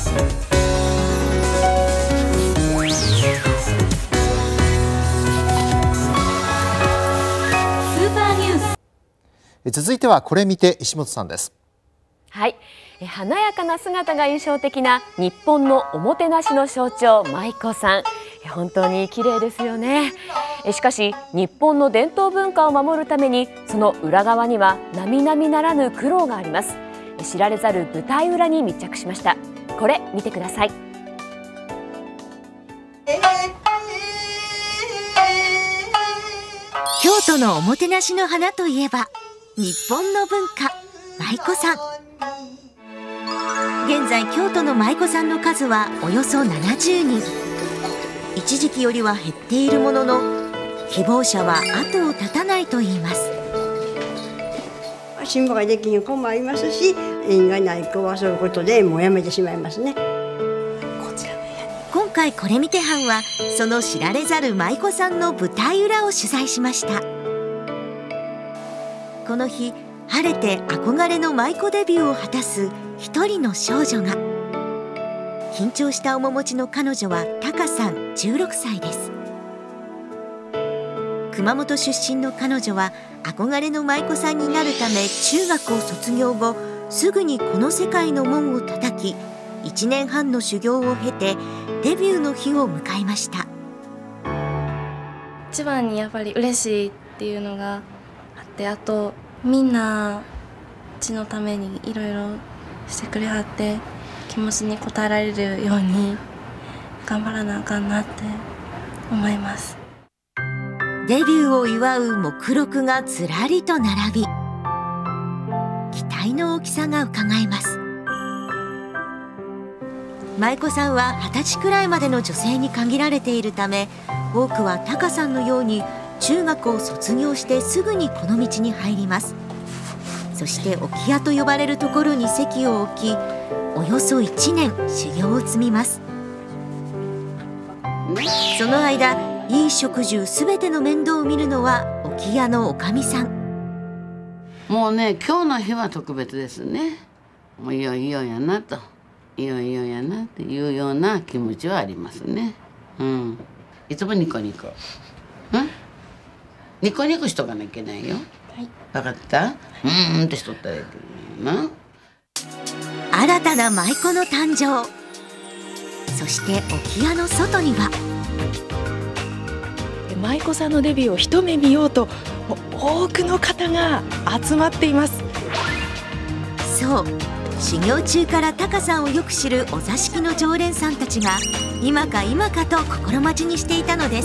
続いてはこれ見て石本さんです。 はい、華やかな姿が印象的な日本のおもてなしの象徴、舞妓さん。本当に綺麗ですよね。しかし日本の伝統文化を守るためにその裏側には並々ならぬ苦労があります。知られざる舞台裏に密着しました。これ見てください。 京都のおもてなしの花といえば日本の文化、舞妓さん。現在京都の舞妓さんの数はおよそ70人。一時期よりは減っているものの希望者は後を絶たないといいます。 辛抱ができる子もありますし、縁がない子はそういうことでもうやめてしまいますね。 今回これ見て班はその知られざる舞妓さんの舞台裏を取材しました。この日、晴れて憧れの舞妓デビューを果たす一人の少女が。緊張した面持ちの彼女はタカさん16歳です。熊本出身の彼女は憧れの舞妓さんになるため中学を卒業後すぐにこの世界の門を叩き1年半の修行を経てデビューの日を迎えました。 一番にやっぱり嬉しいっていうのがあって、あとみんなうちのためにいろいろしてくれはって気持ちに応えられるように頑張らなあかんなって思います。 デビューを祝う目録がずらりと並び、期待の大きさがうかがえます。舞妓さんは20歳くらいまでの女性に限られているため、多くはタカさんのように中学を卒業してすぐにこの道に入ります。そして置屋と呼ばれるところに籍を置き、およそ1年修行を積みます。その間、衣食住すべての面倒を見るのは置屋の女将さん。 もうね、今日の日は特別ですね。もういよいよやなと、いよいよやなっていうような気持ちはありますね。いつもニコニコ。ニコニコしとかなきゃいけないよ。はい、分かった？ってしとったらいいけどな。 新たな舞妓の誕生。そして置屋の外には舞妓さんのデビューを一目見ようと多くの方が集まっています。 そう、修行中からタカさんをよく知るお座敷の常連さんたちが今か今かと心待ちにしていたのです。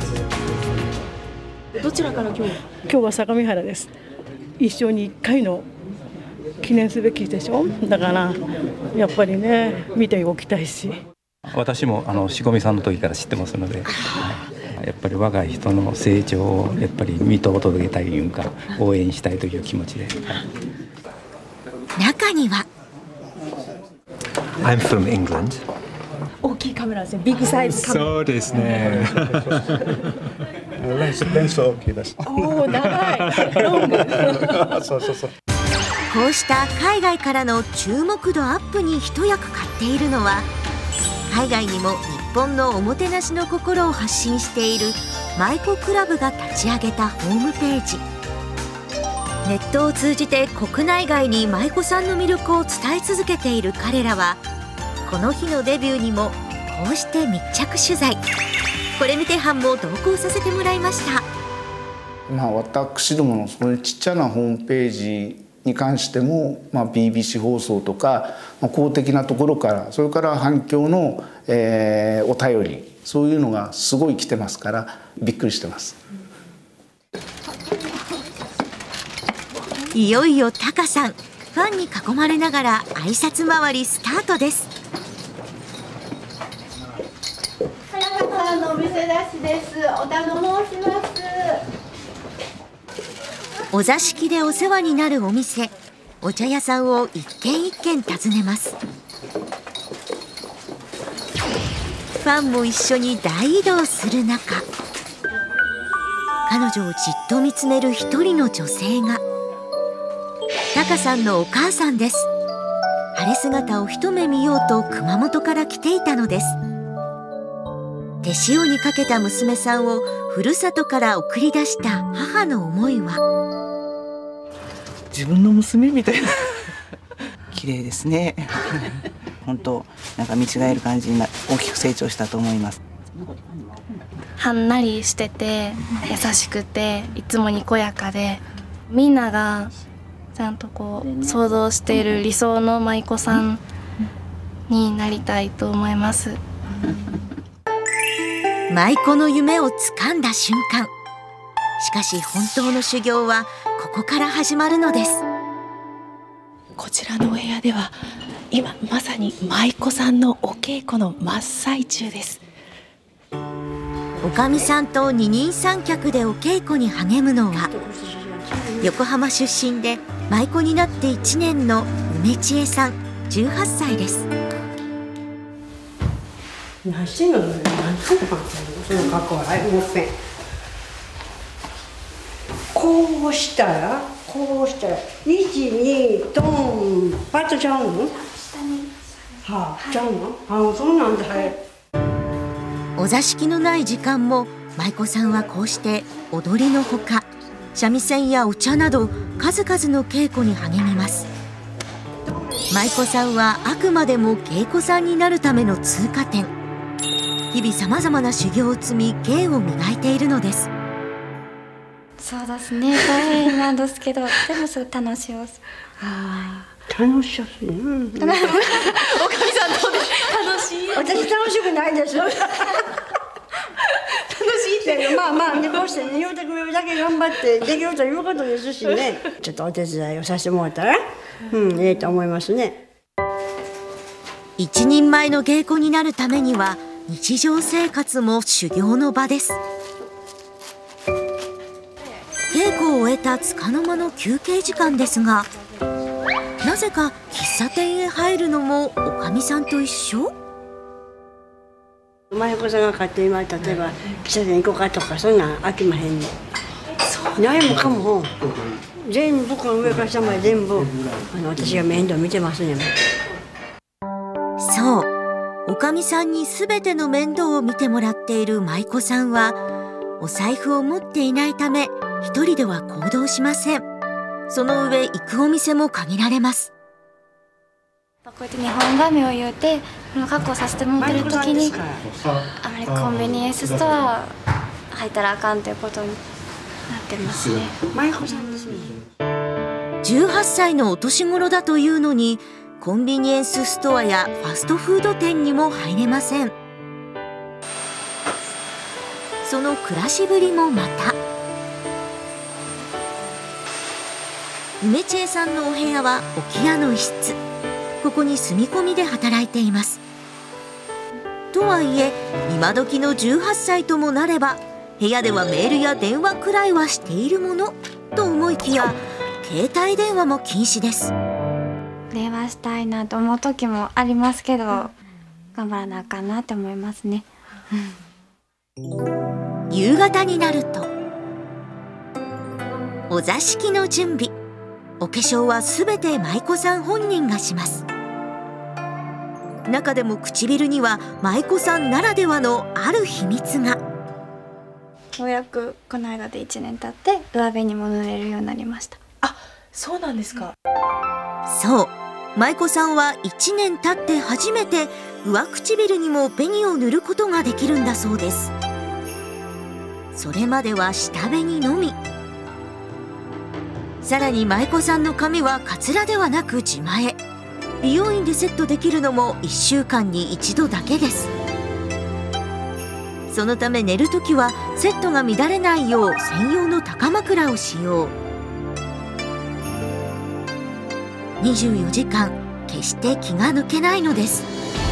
どちらから今日は相模原です。一生に1回の記念すべきでしょ。だからやっぱりね、見ておきたいし。 私もしごみさんの時から知ってますので、やっぱり若い人の成長をやっぱり見と届けたいというか応援したいという気持ちで。 中には I'm from England。 大きいカメラですね。ビッグサイズカメラ。 そうですね。レンズは大きいです。 おお、長い。ロング。 そうそうそう。 こうした海外からの注目度アップに一役買っているのは、海外にも日本のおもてなしの心を発信している舞妓クラブが立ち上げたホームページ。ネットを通じて国内外に舞妓さんの魅力を伝え続けている彼らは、この日のデビューにもこうして密着取材。これ見て班も同行させてもらいました。 私どものそういうちっちゃなホームページに関しても、BBC 放送とか、公的なところから、それから反響の、お便り、そういうのがすごい来てますからびっくりしてます。 いよいよタカさん、ファンに囲まれながら挨拶回りスタートです。 タカさんのお店出しです。小田の申します。 お座敷でお世話になるお店、お茶屋さんを一軒一軒訪ねます。ファンも一緒に大移動する中、彼女をじっと見つめる一人の女性がタカさんのお母さんです。 晴れ姿を一目見ようと熊本から来ていたのです。手塩にかけた娘さんをふるさとから送り出した母の思いは、 自分の娘みたいな綺麗ですね本当なんか見違える感じに大きく成長したと思います。 はんなりしてて優しくていつもにこやかで、みんながちゃんとこう想像している理想の舞妓さんになりたいと思います。 舞妓の夢をつかんだ瞬間、しかし本当の修行はここから始まるのです。 こちらのお部屋では今まさに舞妓さんのお稽古の真っ最中です。 おかみさんと二人三脚でお稽古に励むのは、横浜出身で舞妓になって1年の梅千恵さん18歳です。 何してんの？何ていうのかな、その格好は。はい、もう一遍。こうしたら1、2、ドン、パッとちゃうの？はあ、ちゃうの？あ、そうなんだ。 お座敷のない時間も舞妓さんはこうして踊りのほか三味線やお茶など数々の稽古に励みます。舞妓さんはあくまでも芸妓さんになるための通過点。日々さまざまな修行を積み芸を磨いているのです。 そうですね、大変なんですけど、でもすごい楽しいです。 楽しいですね。おかみさんどうです？楽しい？私楽しくないです。楽しいってまあね、こうしてね、言うてくれるだけ頑張ってできるということですしね。ちょっとお手伝いをさせてもらったら、ええと思いますね。 一人前の芸妓になるためには日常生活も修行の場です。稽古を終えた束の間の休憩時間ですが、なぜか喫茶店へ入るのもおかみさんと一緒。 舞妓さんが勝手に例えば喫茶店行こうかとか、そんなん飽きまへんね。何もかも全部この上から下まで全部私が面倒見てますね。 そう、おかみさんに全ての面倒を見てもらっている舞妓さんはお財布を持っていないため一人では行動しません。その上行くお店も限られます。 こうやって日本髪を言うてこの格好させてもらってる時に、あまりコンビニエンスストア入ったらあかんということになってますね。 18歳のお年頃だというのにコンビニエンスストアやファストフード店にも入れません。その暮らしぶりもまた。梅千恵さんのお部屋は置屋の一室。ここに住み込みで働いています。とはいえ今時の18歳ともなれば部屋ではメールや電話くらいはしているものと思いきや、携帯電話も禁止です。 電話したいなと思う時もありますけど、頑張らなあかんなって思いますね。 夕方になるとお座敷の準備、お化粧はすべて舞妓さん本人がします。中でも唇には舞妓さんならではのある秘密が。 ようやくこの間で1年経って上辺にも塗れるようになりました。 あ、そうなんですか。 そう、舞妓さんは1年経って初めて上唇にも紅を塗ることができるんだそうです。それまでは下紅のみ。さらに舞妓さんの髪はカツラではなく自前。美容院でセットできるのも1週間に1度だけです。そのため寝るときはセットが乱れないよう専用の高枕を使用。24時間決して気が抜けないのです。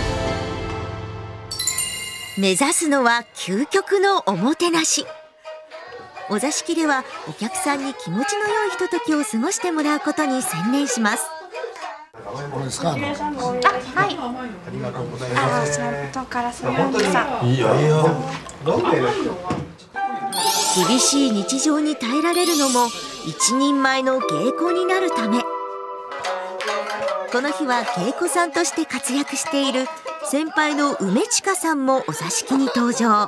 目指すのは究極のおもてなし。お座敷ではお客さんに気持ちの良いひとときを過ごしてもらうことに専念します。 これですか？ はい。ありがとうございます。元からすみません。 いいよいいよ。 厳しい日常に耐えられるのも一人前の芸妓になるため。 この日は芸妓さんとして活躍している先輩の梅近さんもお座敷に登場。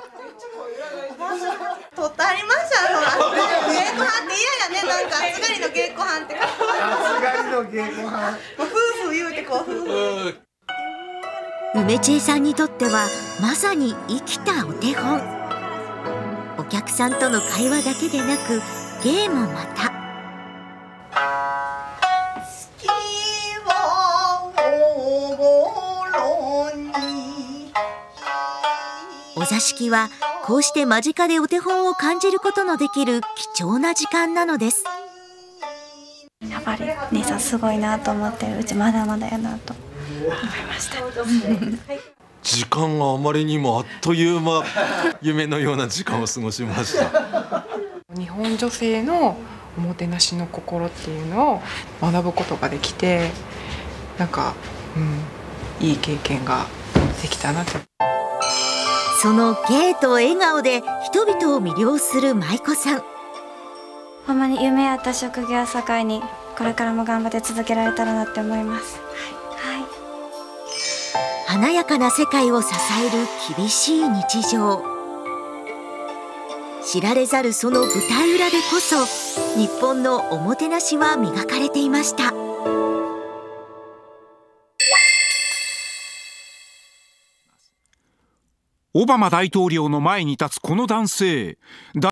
取ってありましたよ。芸妓はんって嫌やね。なんか暑がりの芸妓はんって。暑がりの芸妓はん。夫婦言うてこう夫婦。 梅知恵さんにとってはまさに生きたお手本。お客さんとの会話だけでなく芸もまた。お座敷はこうして間近でお手本を感じることのできる貴重な時間なのです。 やっぱり姉さんすごいなと思って、うちまだまだやなと思いました。 時間があまりにもあっという間、夢のような時間を過ごしました。 日本女性のおもてなしの心っていうのを学ぶことができて、なんか、いい経験ができたなと。 その芸と笑顔で人々を魅了する舞妓さん。 ほんまに夢やった職業を境にこれからも頑張って続けられたらなって思います。 華やかな世界を支える厳しい日常。知られざるその舞台裏でこそ日本のおもてなしは磨かれていました。 オバマ大統領の前に立つこの男性。